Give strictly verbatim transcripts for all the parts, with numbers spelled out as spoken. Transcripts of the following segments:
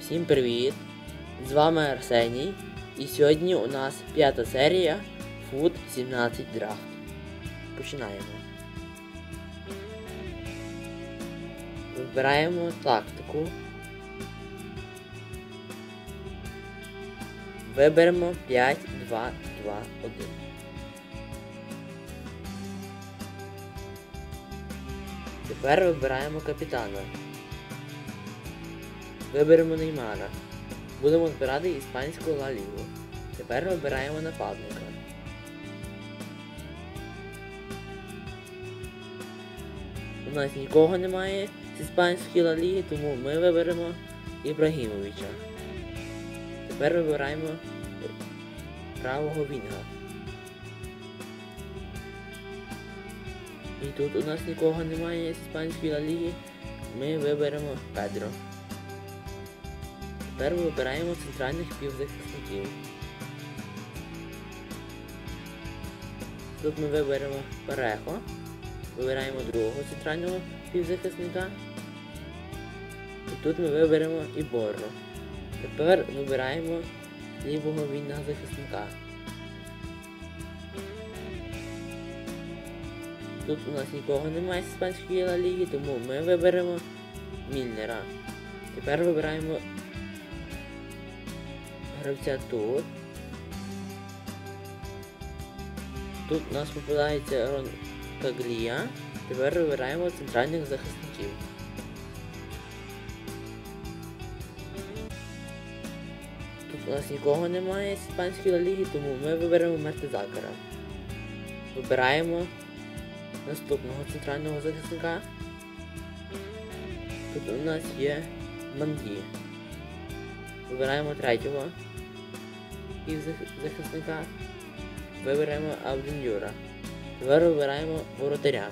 Всім привіт! З вами Арсеній, і сьогодні у нас п'ята серія фут сімнадцять Draft. Починаємо. Вибираємо тактику. Виберемо п'ять два два один. Тепер вибираємо капітана. Виберемо Неймара. Будемо збирати іспанську Ла Лігу. Тепер вибираємо нападника. У нас нікого немає з іспанської Ла Ліги, тому ми виберемо Ібрагімовича. Тепер вибираємо правого вінга. І тут у нас нікого немає з іспанської Ла Ліги, ми виберемо Педро. Тепер вибираємо центральних півзахисників. Тут ми виберемо Парехо, вибираємо другого центрального півзахисника. І тут ми виберемо Іборро. Тепер вибираємо лівого вільного захисника. Тут у нас нікого немає з іспанської Ла Ліги, тому ми виберемо Мільнера. Тепер вибираємо гравця тут. Тут у нас попадається Рон Каглія. Тепер вибираємо центральних захисників. Тут у нас нікого немає з іспанської Ла Ліги, тому ми виберемо Мертезакера. Вибираємо наступного центрального захисника. Тут у нас є Манді. Вибираємо третього півзахисника. Вибираємо Абденюра. Тепер вибираємо воротаря.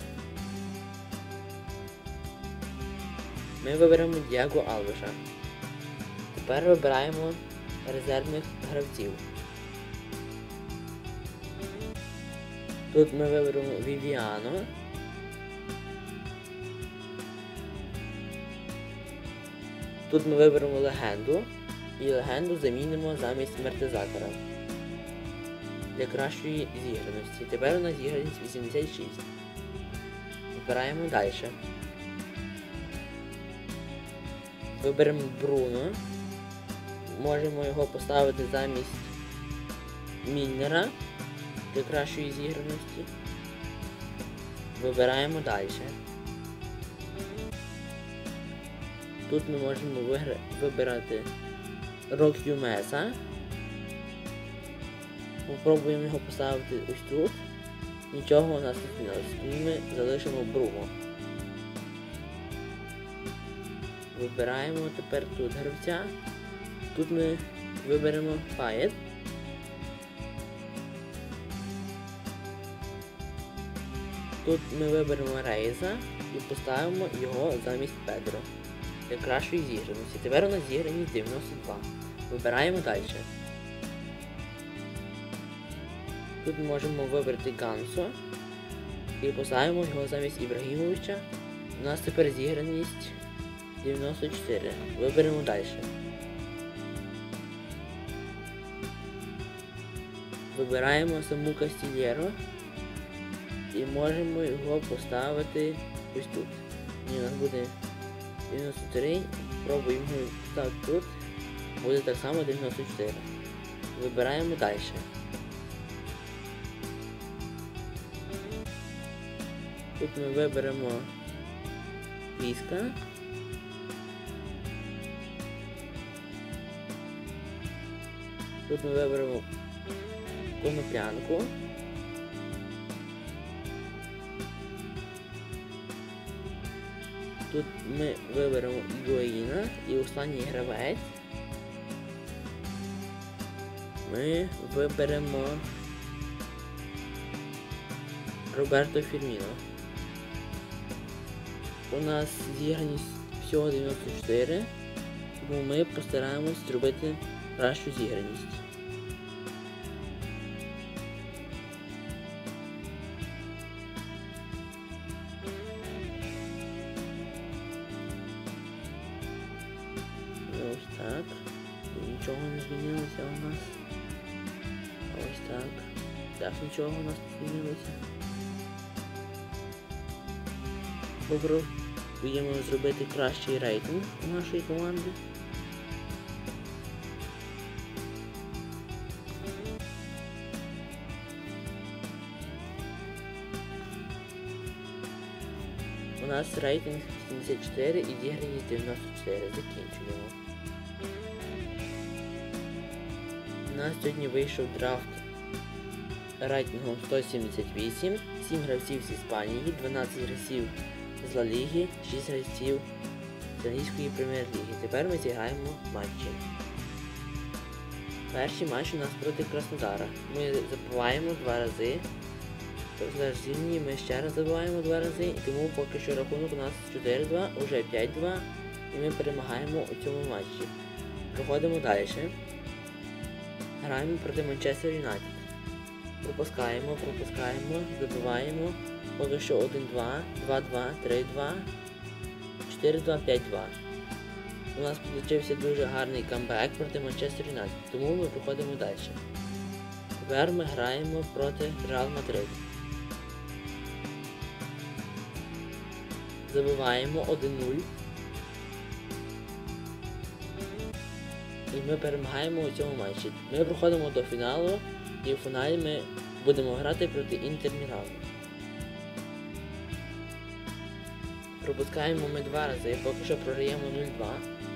Ми виберемо Діаго Алвеша. Тепер вибираємо резервних гравців. Тут ми виберемо Вівіано. Тут ми виберемо легенду. І легенду замінимо замість Мертезакера для кращої зіграності. Тепер у нас зіграність вісімдесят шість. Вибираємо далі. Виберемо Бруно. Можемо його поставити замість Мільнера для кращої зіграності. Вибираємо далі. Тут ми можемо вибирати Рок'ю Меса. Попробуємо його поставити ось тут. Нічого у нас не змінилося, тому ми залишимо Бруно. Вибираємо тепер тут гравця. Тут ми виберемо Паєт. Тут ми виберемо Рейза і поставимо його замість Педро для кращої зіграності. Тепер у нас зіграність дев'яносто два. Вибираємо далі. Тут ми можемо вибрати Гансо і поставимо його замість Ібрагімовича. У нас тепер зіграність дев'яносто чотири. Виберемо далі. Вибираємо саму Кастільєро і можемо його поставити ось тут. Ні, у нас буде дев'яносто три. Пробуємо його поставити тут. Буде так само дев'яносто чотири. Вибираємо далі. Тут ми виберемо Віска. Тут ми виберемо Коноплянку. Тут ми виберемо Ігуаїна і останній гравець. Ми виберемо Роберто Фірміно. У нас зіграність всього дев'яносто чотири, тому ми постараємось зробити кращу зіграність. Ось так. Так. Нічого не змінилося у нас. А ось так. Так, нічого у нас не змінилося. Попробуємо зробити кращий рейтинг у нашої команди. У нас рейтинг вісімдесят чотири і зіграність дев'яносто чотири. Закінчуємо. У нас сьогодні вийшов драфт рейтингом сто сімдесят вісім, сім гравців з Іспанії, дванадцять гравців з Ла Ліги, шість гравців з англійської прем'єр-ліги. Тепер ми зіграємо матчі. Перший матч у нас проти Краснодара. Ми забиваємо два рази. Зимні ми ще раз забиваємо два рази, і тому поки що рахунок у нас чотири два, уже п'ять два, і ми перемагаємо у цьому матчі. Проходимо далі. Граємо проти Манчестер Юнайтед. Пропускаємо, пропускаємо, забиваємо. Поки що один два, два два, три два, чотири два, п'ять два. У нас вийшов дуже гарний камбек проти Манчестер Юнайтед, тому ми проходимо далі. Тепер ми граємо проти Реал Мадрид. Забиваємо один нуль. І ми перемагаємо у цьому матчі. Ми проходимо до фіналу, і в фіналі ми будемо грати проти Інтер Мілану. Пропускаємо ми два рази, поки що програємо нуль два.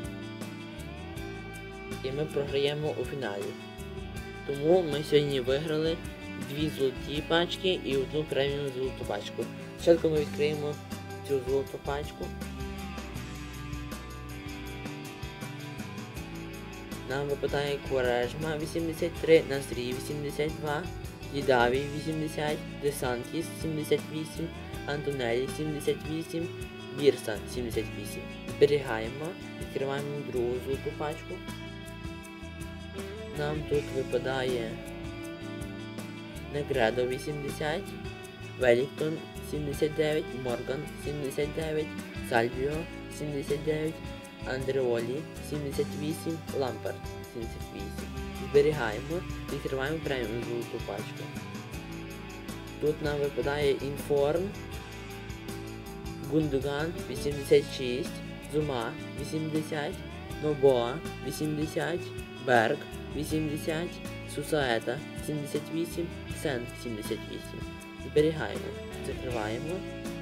І ми програємо у фіналі. Тому ми сьогодні виграли дві золоті пачки і одну преміум золоту пачку. Спочатку ми відкриємо цю золоту пачку. Нам випадає Кварежма вісімдесят три, Насрій вісімдесят два, Дідавій вісімдесят, Десантіс сімдесят вісім, Антонелі сімдесят вісім, Вірса сімдесят вісім. Зберігаємо, відкриваємо другу золоту пачку. Нам тут випадає Негредо вісімдесят, Велінгтон сімдесят дев'ять, Морган сімдесят дев'ять, Сальвіо сімдесят дев'ять, Андреолі сімдесят вісім, Лампард сімдесят вісім. Зберігаємо, відкриваємо преміум золоту пачку. Тут нам випадає Інформ, Гундоган вісімдесят шість, Зума вісімдесят, Нобоа вісімдесят, Берг вісімдесят, Сусаета сімдесят вісім, Сен сімдесят вісім. Зберігаємо, закриваємо.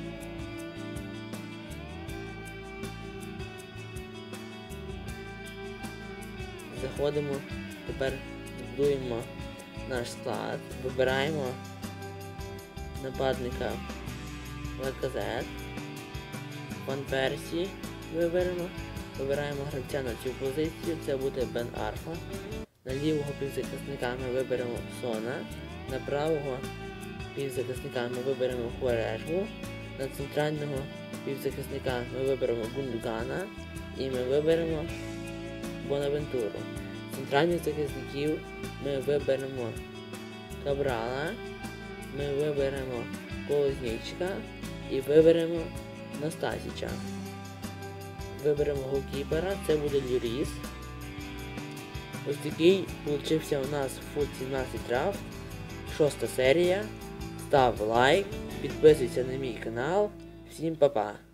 Заходимо, тепер збудуємо наш склад, вибираємо нападника Лаказет, Ван Персі виберемо, вибираємо гравця на цю позицію, це буде Бен Арфа. На лівого півзахисника ми виберемо Сона, на правого півзахисника ми виберемо Кварежму, на центрального півзахисника ми виберемо Гундогана і ми виберемо Бонавентуру. Центральних захисників ми виберемо Кабрала, ми виберемо Колознічка і виберемо Настасіча. Виберемо голкіпера, це буде Люріс. Ось такий получився у нас фут сімнадцять драфт, шоста серія. Став лайк, підписуйся на мій канал. Всім па-па!